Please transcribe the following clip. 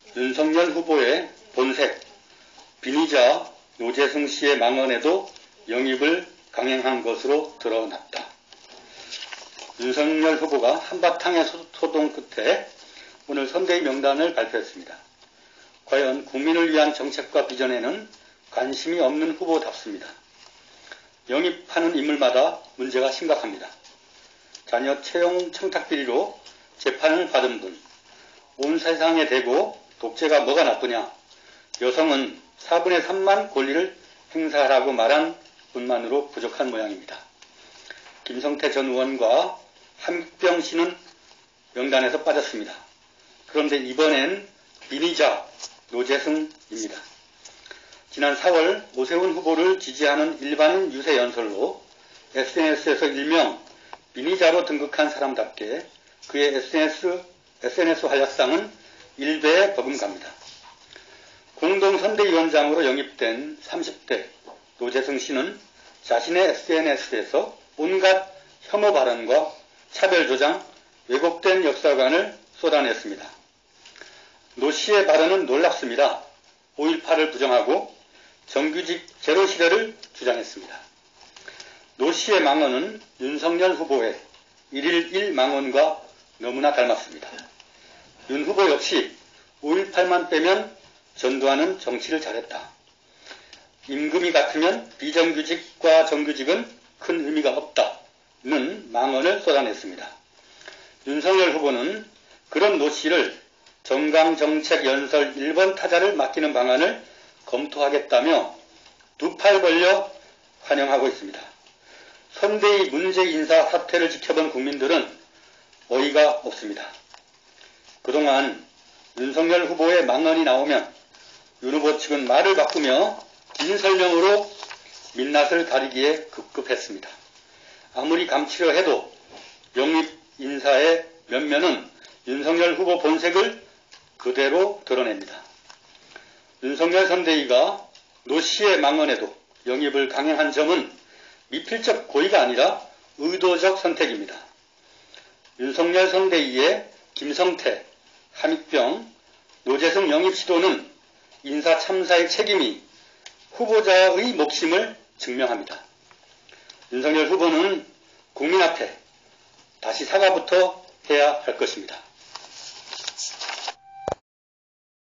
윤석열 후보의 본색, 비리자 노재승 씨의 망언에도 영입을 강행한 것으로 드러났다. 윤석열 후보가 한바탕의 소동 끝에 오늘 선대위 명단을 발표했습니다. 과연 국민을 위한 정책과 비전에는 관심이 없는 후보답습니다. 영입하는 인물마다 문제가 심각합니다. 자녀 채용 청탁 비리로 재판을 받은 분, 온 세상에 대고 독재가 뭐가 나쁘냐, 여성은 4분의 3만 권리를 행사하라고 말한 분만으로 부족한 모양입니다. 김성태 전 의원과 한병 씨는 명단에서 빠졌습니다. 그런데 이번엔 비리자 노재승입니다. 지난 4월 오세훈 후보를 지지하는 일반인 유세 연설로 SNS에서 일명 비리자로 등극한 사람답게 그의 SNS 활약상은 1배에 버금갑니다. 공동선대위원장으로 영입된 30대 노재승 씨는 자신의 SNS에서 온갖 혐오 발언과 차별조장, 왜곡된 역사관을 쏟아냈습니다. 노 씨의 발언은 놀랍습니다. 5.18을 부정하고 정규직 제로 시대를 주장했습니다. 노 씨의 망언은 윤석열 후보의 1일 1망언과 너무나 닮았습니다. 윤 후보 역시 5.18만 빼면 전두환은 정치를 잘했다. 임금이 같으면 비정규직과 정규직은 큰 의미가 없다는 망언을 쏟아냈습니다. 윤석열 후보는 그런 노 씨를 정강정책연설 1번 타자를 맡기는 방안을 검토하겠다며 두 팔 벌려 환영하고 있습니다. 선대위 문제 인사 사태를 지켜본 국민들은 어이가 없습니다. 그동안 윤석열 후보의 망언이 나오면 윤 후보 측은 말을 바꾸며 긴 설명으로 민낯을 가리기에 급급했습니다. 아무리 감추려 해도 영입 인사의 면면은 윤석열 후보 본색을 그대로 드러냅니다. 윤석열 선대위가 노 씨의 망언에도 영입을 강행한 점은 미필적 고의가 아니라 의도적 선택입니다. 윤석열 선대위의 김성태, 함익병, 노재승 영입 시도는 인사 참사의 책임이 후보자의 몫임을 증명합니다. 윤석열 후보는 국민 앞에 다시 사과부터 해야 할 것입니다.